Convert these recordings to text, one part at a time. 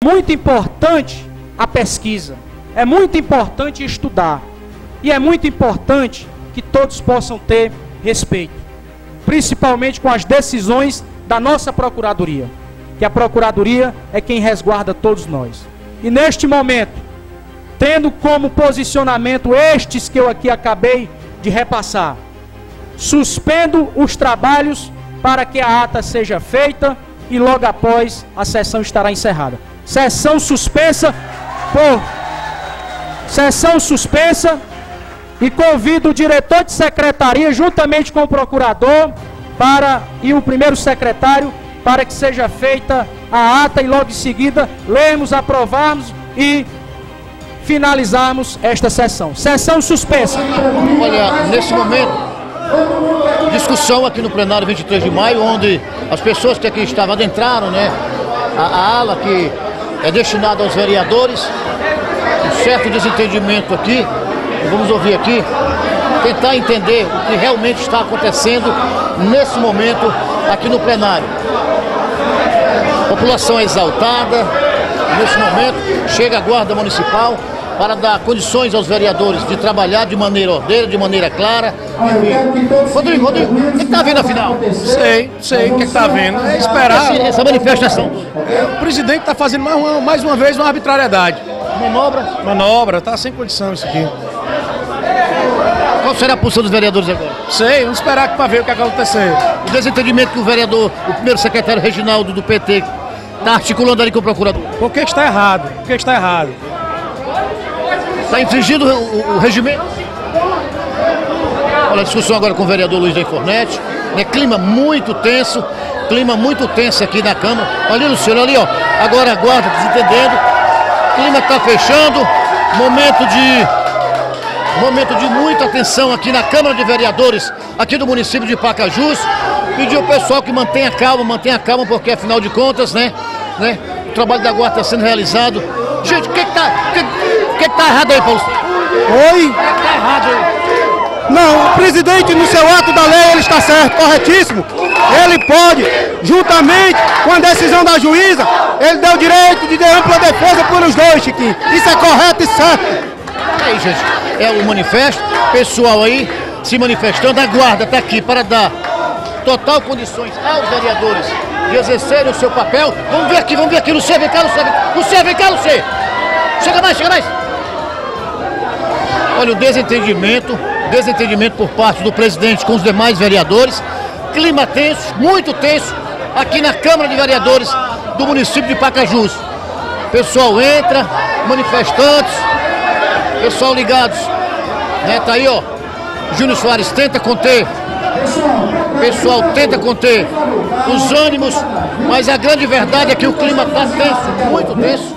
muito importante a pesquisa, é muito importante estudar e é muito importante que todos possam ter respeito, principalmente com as decisões da nossa Procuradoria, que a Procuradoria é quem resguarda todos nós. E neste momento, tendo como posicionamento estes que eu aqui acabei de repassar, suspendo os trabalhos para que a ata seja feita e logo após a sessão estará encerrada. Sessão suspensa e convido o diretor de secretaria juntamente com o procurador e o primeiro secretário para que seja feita a ata e logo em seguida lermos, aprovarmos e finalizarmos esta sessão. Sessão suspensa. Olha, nesse momento, discussão aqui no plenário 23 de maio, onde as pessoas que aqui estavam adentraram, né, a ala que é destinada aos vereadores, um certo desentendimento aqui, vamos ouvir aqui, tentar entender o que realmente está acontecendo nesse momento aqui no plenário. A população é exaltada, nesse momento chega a Guarda Municipal para dar condições aos vereadores de trabalhar de maneira ordeira, de maneira clara. Rodrigo, o que está vendo afinal? Sei o que está vendo. É esperar. Essa manifestação. O presidente está fazendo mais uma vez uma arbitrariedade. Manobra, está sem condição isso aqui. Qual será a posição dos vereadores agora? Vamos esperar para ver o que vai acontecer. O desentendimento que o vereador, o primeiro secretário Reginaldo do PT, está articulando ali com o procurador. Por que está errado? Está infringindo o regimento? Olha a discussão agora com o vereador Luiz da Infornet, né? Clima muito tenso aqui na Câmara. Olha, Luciano, ali, ó. Agora a guarda desentendendo. O clima está fechando. Momento de muita tensão aqui na Câmara de Vereadores, aqui do município de Pacajus. Pedir ao pessoal que mantenha calma, porque afinal de contas, né? O trabalho da guarda está sendo realizado. Gente, o que tá errado aí, Paulo? Oi? O que tá errado aí? Não, o presidente no seu ato da lei, ele está certo, corretíssimo. Ele pode, juntamente com a decisão da juíza, ele deu o direito de ampla defesa por os dois, Chiquinho. Isso é correto e certo. Aí, gente, é o manifesto, pessoal aí se manifestando, a guarda está aqui para dar total condições aos vereadores de exercerem o seu papel. Vamos ver aqui, Luciano, vem cá, Luciano. Chega mais. Olha o desentendimento por parte do presidente com os demais vereadores. Clima tenso, muito tenso, aqui na Câmara de Vereadores do município de Pacajus. Pessoal entra, manifestantes, pessoal ligados, né? Tá aí, ó. Júnior Soares tenta conter. Pessoal tenta conter os ânimos, mas a grande verdade é que o clima está tenso, muito tenso.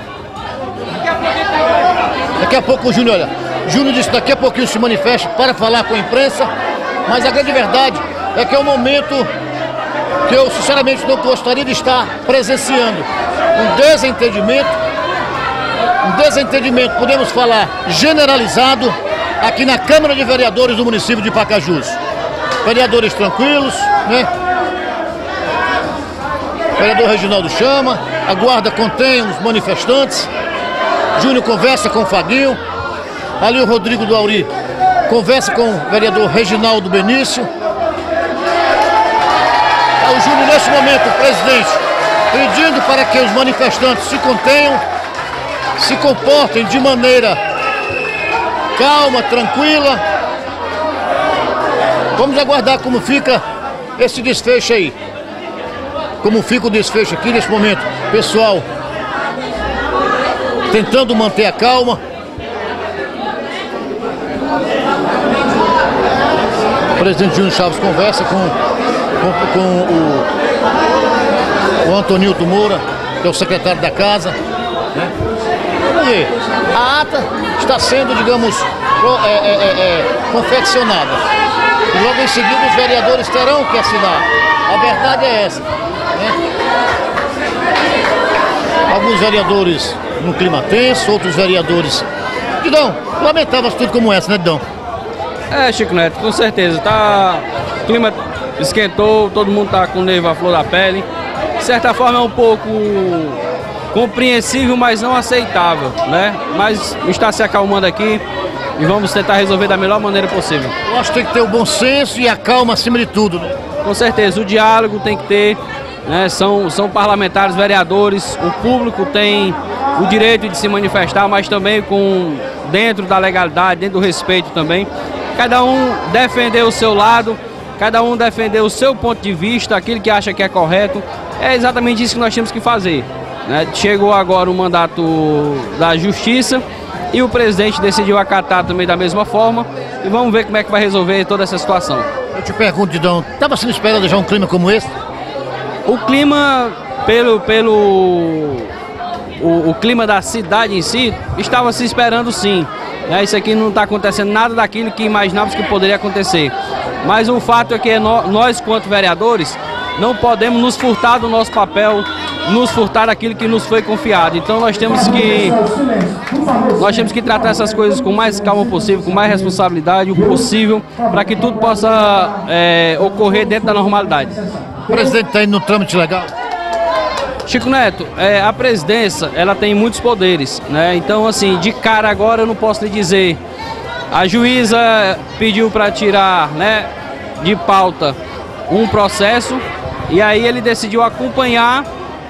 Daqui a pouco o Júnior disse daqui a pouquinho se manifesta para falar com a imprensa, mas a grande verdade é que é um momento que eu sinceramente não gostaria de estar presenciando. Um desentendimento, podemos falar, generalizado aqui na Câmara de Vereadores do município de Pacajus. Vereadores tranquilos, né? O vereador Reginaldo chama, a guarda contém os manifestantes, Júnior conversa com o Faguinho, ali o Rodrigo do Auri conversa com o vereador Reginaldo Benício. O Júnior, nesse momento, o presidente, pedindo para que os manifestantes se contenham, se comportem de maneira calma, tranquila. Vamos aguardar como fica esse desfecho aí. Como fica o desfecho aqui nesse momento. Pessoal tentando manter a calma. O presidente Júnior Chaves conversa com o Antonilton Moura, que é o secretário da casa, né? Vamos ver. A ata está sendo, digamos, confeccionada. E logo em seguida os vereadores terão que assinar. A verdade é essa, né? Alguns vereadores no clima tenso, outros vereadores... Didão, lamentava tudo como essa, né, Didão? Chico Neto, com certeza. O clima esquentou, todo mundo tá com nervo à flor da pele. De certa forma é um pouco compreensível, mas não aceitável, né? Mas está se acalmando aqui e vamos tentar resolver da melhor maneira possível. Eu acho que tem que ter o bom senso e a calma acima de tudo, né? Com certeza, o diálogo tem que ter, né? São parlamentares, vereadores, o público tem o direito de se manifestar, mas também dentro da legalidade, dentro do respeito também. Cada um defender o seu lado, cada um defender o seu ponto de vista, aquilo que acha que é correto. É exatamente isso que nós temos que fazer, né? Chegou agora o mandato da Justiça e o presidente decidiu acatar também da mesma forma e vamos ver como é que vai resolver toda essa situação. Eu te pergunto, Didão, estava sendo esperado já um clima como esse? O clima, o clima da cidade em si, estava se esperando sim. Isso aqui não está acontecendo nada daquilo que imaginávamos que poderia acontecer. Mas o fato é que nós, quanto vereadores, não podemos nos furtar do nosso papel, nos furtar daquilo que nos foi confiado. Então nós temos que tratar essas coisas com mais calma possível, com mais responsabilidade possível, para que tudo possa ocorrer dentro da normalidade. O presidente está indo no trâmite legal? Chico Neto, a presidência, ela tem muitos poderes, né? Então, assim, de cara agora eu não posso lhe dizer. A juíza pediu para tirar, né, de pauta um processo e aí ele decidiu acompanhando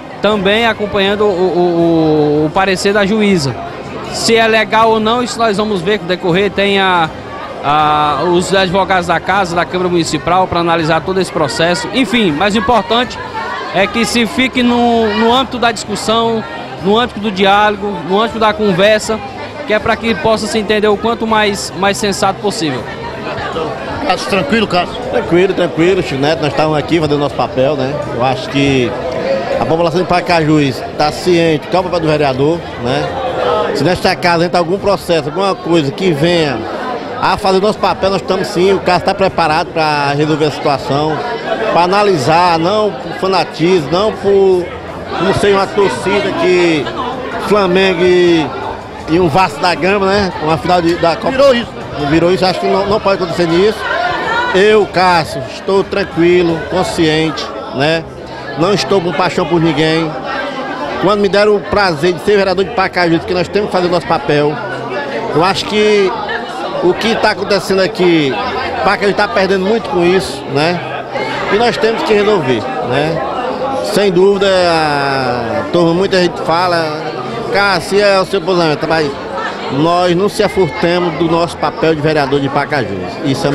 o parecer da juíza. Se é legal ou não, isso nós vamos ver com o decorrer. Tem os advogados da casa, da Câmara Municipal, para analisar todo esse processo. Enfim, mas o importante é que se fique no âmbito da discussão, no âmbito do diálogo, no âmbito da conversa, que é para que possa se entender o quanto mais sensato possível. Cássio, tranquilo, Cássio? Tranquilo, Chico Neto, nós estamos aqui fazendo nosso papel, né? Eu acho que a população de Pacajus está ciente que é o papel do vereador, né? Se nesta casa entra algum processo, alguma coisa que venha a fazer o nosso papel, nós estamos sim, o Cássio está preparado para resolver a situação, para analisar, não por fanatismo, não por não ser uma torcida que Flamengo e um Vasco da Gama, né? Uma final da Copa. Virou isso, acho que não pode acontecer nisso. Eu, Cássio, estou tranquilo, consciente, né? Não estou com paixão por ninguém. Quando me deram o prazer de ser vereador de Pacajus, que nós temos que fazer o nosso papel, eu acho que o que está acontecendo aqui, Pacajus está perdendo muito com isso, né? E nós temos que resolver, né? Sem dúvida, muita gente fala, Cássio, é o seu posicionamento, mas nós não se afurtemos do nosso papel de vereador de Pacajus. Isso é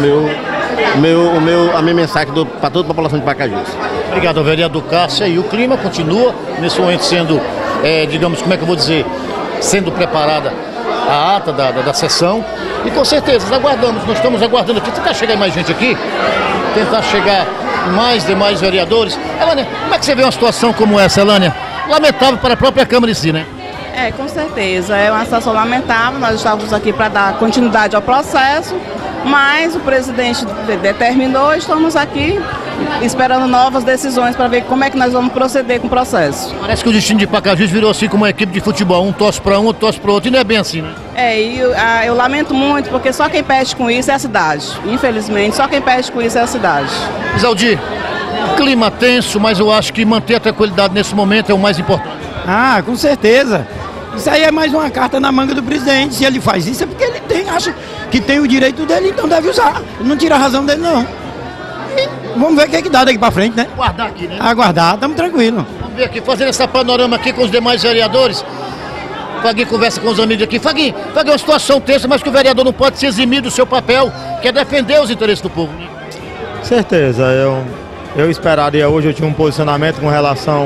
a minha mensagem para toda a população de Pacajus. Obrigado ao vereador Cássio. E o clima continua nesse momento sendo, digamos, como é que eu vou dizer, sendo preparada a ata da sessão. E com certeza, nós estamos aguardando aqui, tentar chegar mais gente aqui, tentar chegar mais demais vereadores. Elânia, como é que você vê uma situação como essa, Elânia? Lamentável para a própria Câmara em si, né? Com certeza, é uma situação lamentável, nós estávamos aqui para dar continuidade ao processo, mas o presidente determinou, estamos aqui esperando novas decisões para ver como é que nós vamos proceder com o processo. Parece que o destino de Pacajus virou assim como uma equipe de futebol, um torce para um, outro torce para o outro, e não é bem assim, né? Eu lamento muito, porque só quem perde com isso é a cidade, infelizmente, só quem perde com isso é a cidade. Isaldi, clima tenso, mas eu acho que manter a tranquilidade nesse momento é o mais importante. Com certeza. Isso aí é mais uma carta na manga do presidente. Se ele faz isso é porque ele acha que tem o direito dele, então deve usar. Não tira a razão dele, não. E vamos ver o que é que dá daqui pra frente, né? Aguardar aqui, né? Aguardar, estamos tranquilos. Vamos ver aqui, fazendo essa panorama aqui com os demais vereadores. Faguinho conversa com os amigos aqui. Faguinho, é uma situação tensa, mas que o vereador não pode se eximir do seu papel, que é defender os interesses do povo, né? Certeza, eu esperaria hoje, eu tinha um posicionamento com relação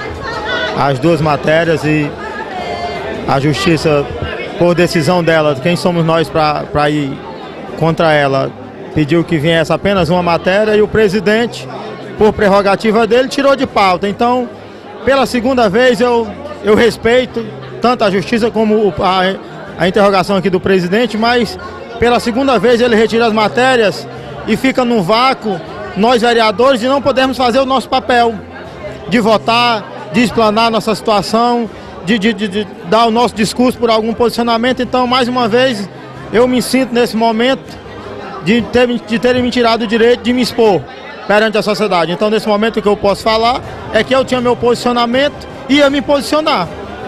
às duas matérias e a justiça, por decisão dela, quem somos nós para ir contra ela, pediu que viesse apenas uma matéria e o presidente, por prerrogativa dele, tirou de pauta. Então, pela segunda vez, eu respeito tanto a justiça como a interrogação aqui do presidente, mas pela segunda vez ele retira as matérias e fica num vácuo, nós vereadores, e não podemos fazer o nosso papel de votar, de explanar nossa situação, de dar o nosso discurso por algum posicionamento. Então, mais uma vez, eu me sinto nesse momento de terem me tirado o direito de me expor perante a sociedade. Então, nesse momento, o que eu posso falar é que eu tinha meu posicionamento e ia me posicionar.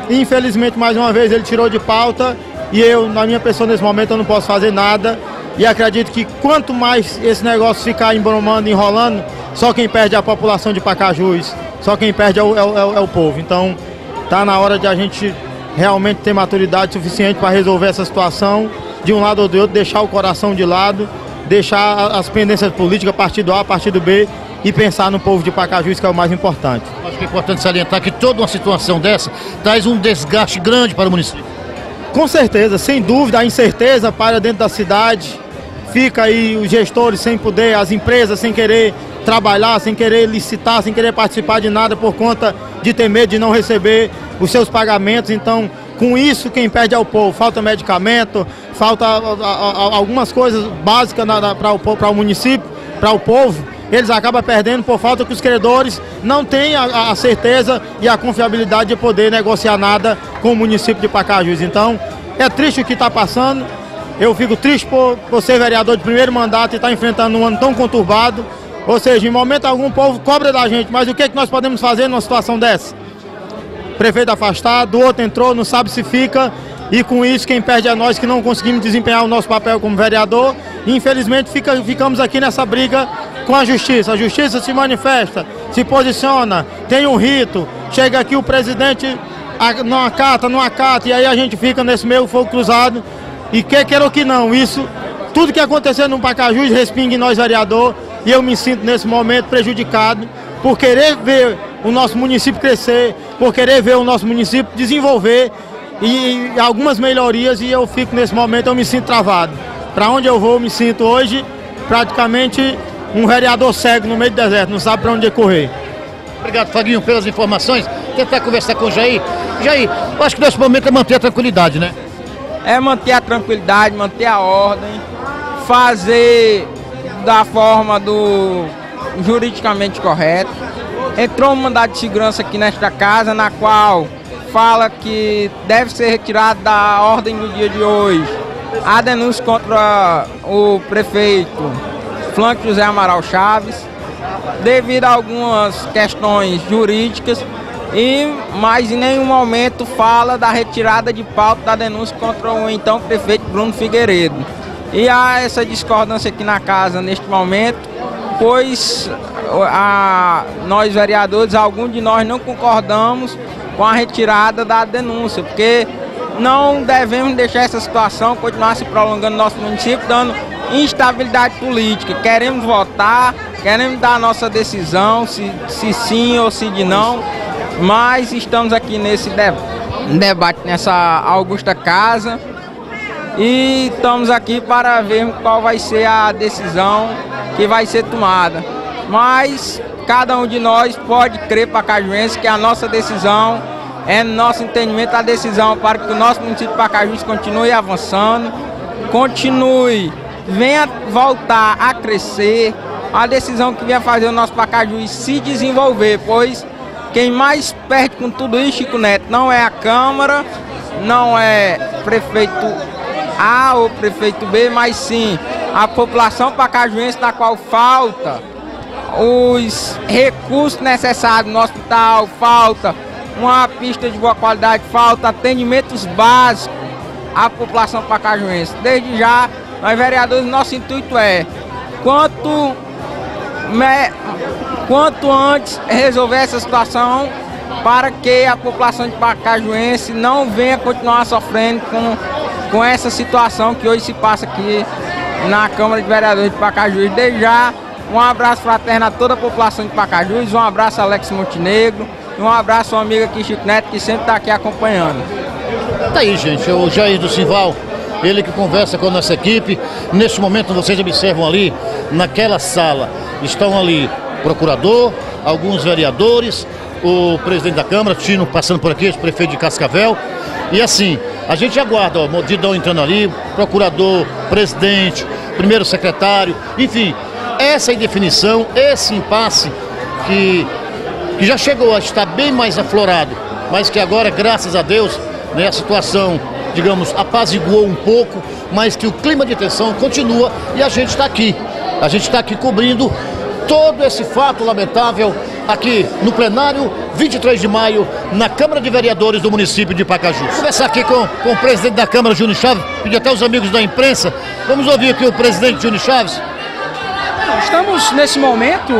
E infelizmente, mais uma vez, ele tirou de pauta e eu, na minha pessoa, nesse momento, eu não posso fazer nada. E acredito que quanto mais esse negócio ficar embromando, enrolando, só quem perde é a população de Pacajus, só quem perde é o povo. Então, tá na hora de a gente realmente ter maturidade suficiente para resolver essa situação, de um lado ou do outro, deixar o coração de lado, deixar as pendências políticas, partido A, partido B, e pensar no povo de Pacajus, que é o mais importante. Acho que é importante salientar que toda uma situação dessa traz um desgaste grande para o município. Com certeza, sem dúvida, a incerteza para dentro da cidade, fica aí os gestores sem poder, as empresas sem querer trabalhar, sem querer licitar, sem querer participar de nada por conta de ter medo de não receber os seus pagamentos. Então, com isso, quem perde é o povo. Falta medicamento, falta algumas coisas básicas para o município, para o povo. Eles acabam perdendo por falta que os credores não têm a certeza e a confiabilidade de poder negociar nada com o município de Pacajus. Então, é triste o que está passando. Eu fico triste por ser vereador de primeiro mandato e estar enfrentando um ano tão conturbado. Ou seja, em momento algum o povo cobra da gente, mas o que nós podemos fazer numa situação dessa? Prefeito afastado, o outro entrou, não sabe se fica, e com isso quem perde é nós que não conseguimos desempenhar o nosso papel como vereador. E infelizmente ficamos aqui nessa briga com a justiça. A justiça se manifesta, se posiciona, tem um rito, chega aqui o presidente não acata, e aí a gente fica nesse meio fogo cruzado. E quer ou que não, isso, tudo que acontecer no Pacajus respinga em nós vereador, e eu me sinto nesse momento prejudicado por querer ver o nosso município crescer, por querer ver o nosso município desenvolver e algumas melhorias, e eu fico nesse momento, eu me sinto travado. Para onde eu vou, eu me sinto hoje praticamente um vereador cego no meio do deserto, não sabe para onde correr. Obrigado, Faguinho, pelas informações. Tentar conversar com o Jair. Jair, eu acho que nesse momento é manter a tranquilidade, né? É manter a tranquilidade, manter a ordem, fazer da forma do juridicamente correto. Entrou um mandado de segurança aqui nesta casa, na qual fala que deve ser retirado da ordem do dia de hoje a denúncia contra o prefeito Flâncio José Amaral Chaves, devido a algumas questões jurídicas, mas em nenhum momento fala da retirada de pauta da denúncia contra o então prefeito Bruno Figueiredo. E há essa discordância aqui na casa neste momento, pois nós vereadores, alguns de nós não concordamos com a retirada da denúncia, porque não devemos deixar essa situação continuar se prolongando no nosso município, dando instabilidade política. Queremos votar, queremos dar a nossa decisão, se sim ou se de não, mas estamos aqui nesse debate nessa augusta casa e estamos aqui para ver qual vai ser a decisão que vai ser tomada. Mas cada um de nós pode crer, pacajuense, que a nossa decisão é, no nosso entendimento, a decisão para que o nosso município de Pacajus continue avançando, venha voltar a crescer, a decisão que venha fazer o nosso Pacajus se desenvolver, pois quem mais perde com tudo isso, Chico Neto, não é a Câmara, não é prefeito A ou prefeito B, mas sim a população pacajuense, na qual falta os recursos necessários no hospital, falta uma pista de boa qualidade, falta atendimentos básicos à população pacajuense. Desde já, nós vereadores, nosso intuito é quanto antes resolver essa situação para que a população de Pacajuense não venha continuar sofrendo com essa situação que hoje se passa aqui na Câmara de Vereadores de Pacajus. Desde já, um abraço fraterno a toda a população de Pacajus, um abraço a Alex Montenegro, e um abraço ao amigo aqui, Chico Neto, que sempre está aqui acompanhando. Tá aí, gente, o Jair do Simval, ele que conversa com a nossa equipe. Neste momento, vocês observam ali, naquela sala, estão ali o procurador, alguns vereadores, o presidente da Câmara, Tino, passando por aqui, o prefeito de Cascavel. E assim, a gente aguarda, ó, Modidão entrando ali, procurador, presidente, primeiro secretário, enfim, essa indefinição, esse impasse que já chegou a estar bem mais aflorado, mas que agora, graças a Deus, né, a situação, digamos, apaziguou um pouco, mas que o clima de tensão continua e a gente está aqui. A gente está aqui cobrindo todo esse fato lamentável aqui no plenário 23 de maio, na Câmara de Vereadores do município de Pacajus. Vou conversar aqui com o presidente da Câmara, Júnior Chaves, pedir até os amigos da imprensa. Vamos ouvir aqui o presidente Júnior Chaves. Estamos nesse momento,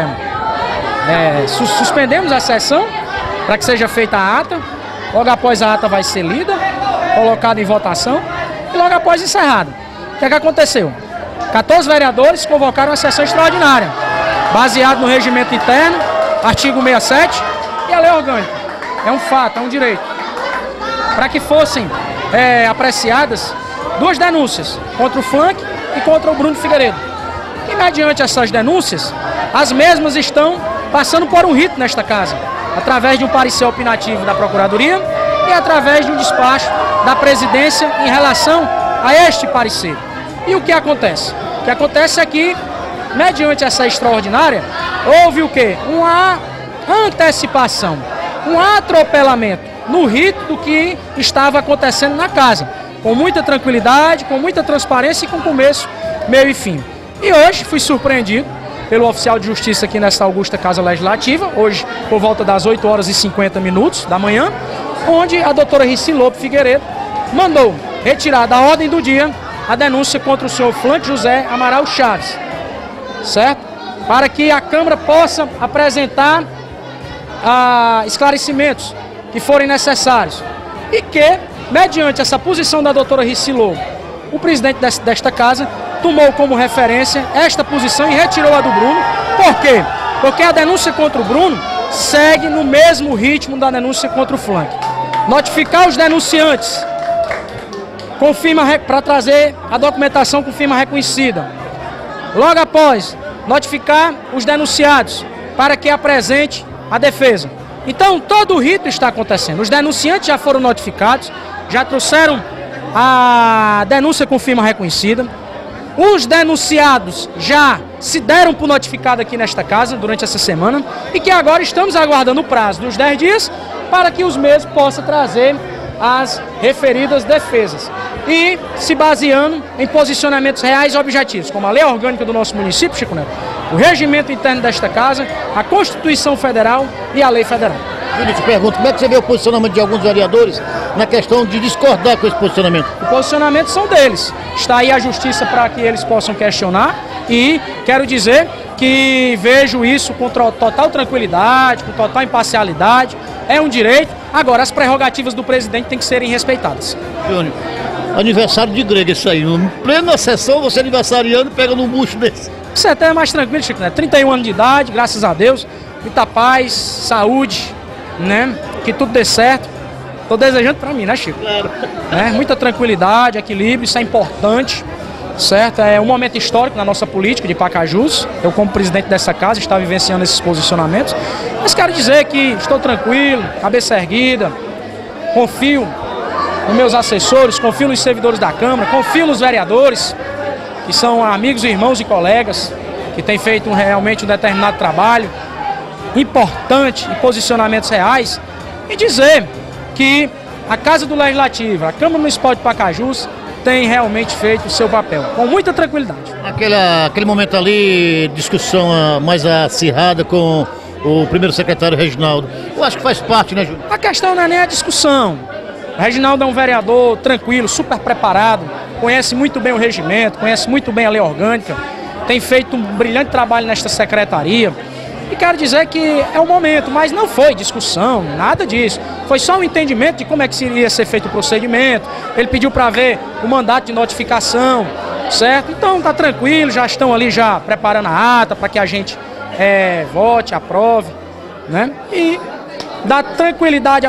suspendemos a sessão para que seja feita a ata. Logo após a ata vai ser lida, colocada em votação e logo após encerrada. O que é que aconteceu? 14 vereadores convocaram a sessão extraordinária, baseado no regimento interno, artigo 67 e a lei orgânica. É um fato, é um direito. Para que fossem apreciadas duas denúncias, contra o Flank e contra o Bruno Figueiredo. E mediante essas denúncias, as mesmas estão passando por um rito nesta casa, através de um parecer opinativo da Procuradoria e através de um despacho da presidência em relação a este parecer. E o que acontece? O que acontece é que, mediante essa extraordinária, houve o quê? Uma antecipação, um atropelamento no rito do que estava acontecendo na casa, com muita tranquilidade, com muita transparência e com começo, meio e fim. E hoje fui surpreendido pelo oficial de justiça aqui nesta augusta Casa Legislativa, hoje por volta das 8h50 da manhã, onde a doutora Rici Lobo Figueiredo mandou retirar da ordem do dia a denúncia contra o senhor Flank José Amaral Chaves, certo? Para que a Câmara possa apresentar esclarecimentos que forem necessários. E que, mediante essa posição da doutora Rici Lobo, o presidente desta casa tomou como referência esta posição e retirou a do Bruno. Por quê? Porque a denúncia contra o Bruno segue no mesmo ritmo da denúncia contra o Flank. Notificar os denunciantes com firma para trazer a documentação com firma reconhecida. Logo após, notificar os denunciados para que apresente a defesa. Então, todo o rito está acontecendo. Os denunciantes já foram notificados, já trouxeram a denúncia com firma reconhecida. Os denunciados já se deram por notificado aqui nesta casa durante essa semana e que agora estamos aguardando o prazo dos 10 dias para que os mesmos possam trazer as referidas defesas e se baseando em posicionamentos reais e objetivos, como a lei orgânica do nosso município, Chico Neto, o regimento interno desta casa, a Constituição Federal e a lei federal. Júnior, te pergunto, como é que você vê o posicionamento de alguns vereadores na questão de discordar com esse posicionamento? O posicionamento são deles. Está aí a justiça para que eles possam questionar e quero dizer que vejo isso com total tranquilidade, com total imparcialidade. É um direito. Agora, as prerrogativas do presidente têm que serem respeitadas. Júnior, aniversário de grego isso aí. Em plena sessão, você aniversariando, pega num bucho desse. Isso até é mais tranquilo, Chico, né? 31 anos de idade, graças a Deus. Muita paz, saúde, né? Que tudo dê certo. Tô desejando para mim, né, Chico? Claro. Muita tranquilidade, equilíbrio, isso é importante, certo? É um momento histórico na nossa política de Pacajus. Eu, como presidente dessa casa, estava vivenciando esses posicionamentos. Mas quero dizer que estou tranquilo, cabeça erguida, confio nos meus assessores, confio nos servidores da Câmara, confio nos vereadores, que são amigos, irmãos e colegas, que têm feito realmente um determinado trabalho importante em posicionamentos reais, e dizer que a Casa do Legislativo, a Câmara Municipal de Pacajus, tem realmente feito o seu papel, com muita tranquilidade. Aquele momento ali, discussão mais acirrada com o primeiro secretário Reginaldo, eu acho que faz parte, né, Júnior? A questão não é nem a discussão. O Reginaldo é um vereador tranquilo, super preparado, conhece muito bem o regimento, conhece muito bem a lei orgânica, tem feito um brilhante trabalho nesta secretaria. E quero dizer que é um momento, mas não foi discussão, nada disso. Foi só um entendimento de como é que iria ser feito o procedimento. Ele pediu para ver o mandato de notificação, certo? Então tá tranquilo, já estão ali já preparando a ata para que a gente vote, aprove, né? E dar tranquilidade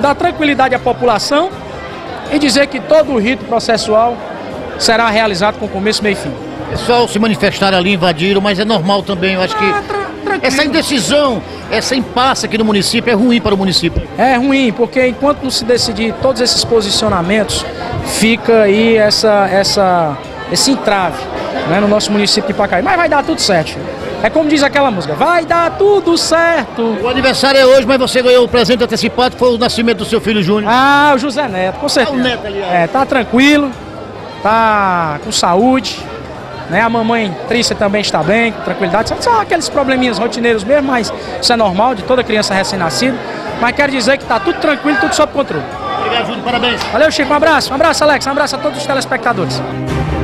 à população e dizer que todo o rito processual será realizado com começo, meio e fim. O pessoal se manifestaram ali, invadiram, mas é normal também, eu acho que essa indecisão, essa impasse aqui no município é ruim para o município. É ruim, porque enquanto não se decidir todos esses posicionamentos, fica aí esse entrave, né, no nosso município de Pacajus. Mas vai dar tudo certo. É como diz aquela música, vai dar tudo certo. O aniversário é hoje, mas você ganhou o presente antecipado, que foi o nascimento do seu filho Júnior. Ah, o José Neto, com certeza. O Neto, aliás. Tá tranquilo, tá com saúde, né? A mamãe Trícia também está bem, com tranquilidade. São aqueles probleminhas rotineiros mesmo, mas isso é normal de toda criança recém-nascida. Mas quero dizer que está tudo tranquilo, tudo sob controle. Obrigado, Júnior, parabéns. Valeu, Chico, um abraço, Alex, um abraço a todos os telespectadores.